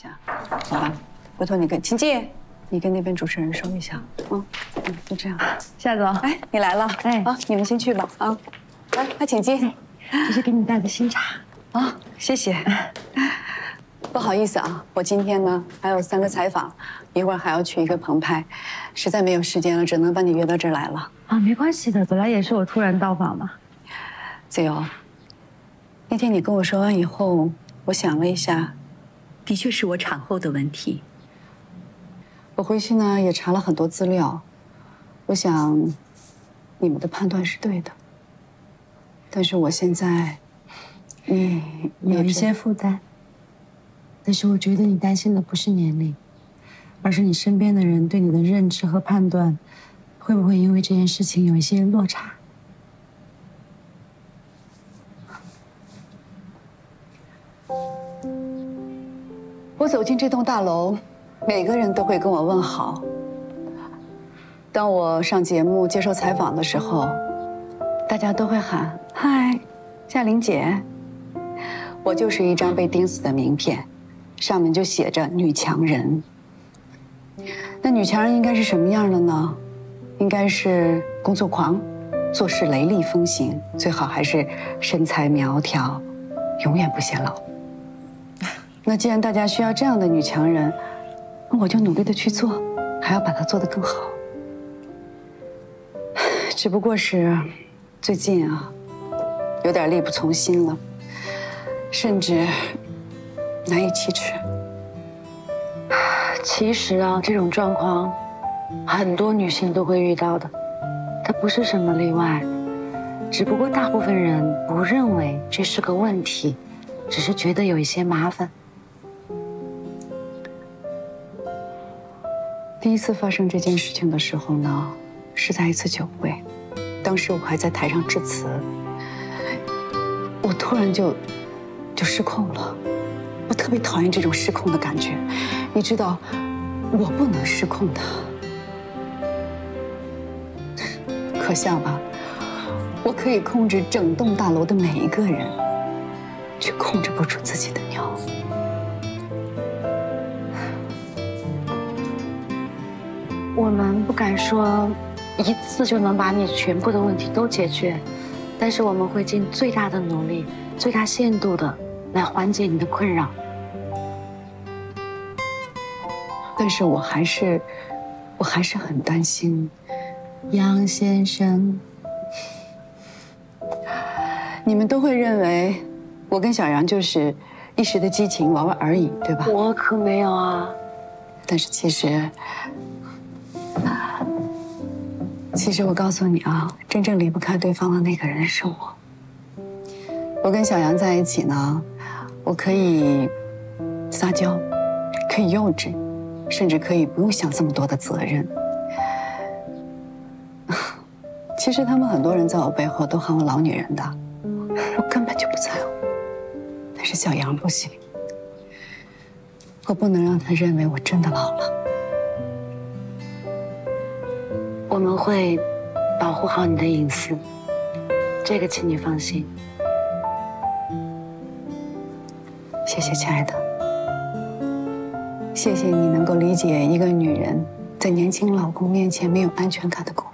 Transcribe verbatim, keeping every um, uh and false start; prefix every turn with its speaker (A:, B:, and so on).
A: 下，好吧？回头你跟秦静，你跟那边主持人说一下，嗯嗯，就这样。
B: 夏总，
A: 哎，你来了，哎啊，你们先去吧，啊，来，快请进。
B: 这是给你带的新茶
A: 啊，谢谢。不好意思啊，我今天呢还有三个采访，一会儿还要去一个棚拍，实在没有时间了，只能把你约到这儿来了。
B: 啊，没关系的，本来也是我突然到访嘛。
A: 子由，那天你跟我说完以后，我想了一下，的确是我产后的问题。我回去呢也查了很多资料，我想你们的判断是对的。但是我现在，你
B: 有一些负担。但是我觉得你担心的不是年龄，而是你身边的人对你的认知和判断，会不会因为这件事情有一些落差？
A: 我走进这栋大楼，每个人都会跟我问好。当我上节目接受采访的时候，大家都会喊“嗨，夏玲姐”。我就是一张被钉死的名片。上面就写着女强人。那女强人应该是什么样的呢？应该是工作狂，做事雷厉风行，最好还是身材苗条，永远不显老。那既然大家需要这样的女强人，那我就努力的去做，还要把它做得更好。只不过是最近啊，有点力不从心了，甚至难以启齿。
B: 其实啊，这种状况很多女性都会遇到的，它不是什么例外。只不过大部分人不认为这是个问题，只是觉得有一些麻烦。
A: 第一次发生这件事情的时候呢，是在一次酒会，当时我还在台上致辞，我突然就就失控了。我特别讨厌这种失控的感觉，你知道，我不能失控的。可笑吧？我可以控制整栋大楼的每一个人，却控制不住自己的鸟。
B: 我们不敢说一次就能把你全部的问题都解决，但是我们会尽最大的努力、最大限度的来缓解你的困扰。
A: 但是我还是，我还是很担心，杨先生。你们都会认为，我跟小杨就是一时的激情玩玩而已，对吧？
B: 我可没有啊。
A: 但是其实，其实我告诉你啊，真正离不开对方的那个人是我。我跟小杨在一起呢，我可以撒娇，可以幼稚。甚至可以不用想这么多的责任。其实他们很多人在我背后都喊我老女人的，我根本就不在乎。但是小杨不行，我不能让他认为我真的老了。
B: 我们会保护好你的隐私，这个请你放心。
A: 谢谢，亲爱的。谢谢你能够理解一个女人在年轻老公面前没有安全感的苦。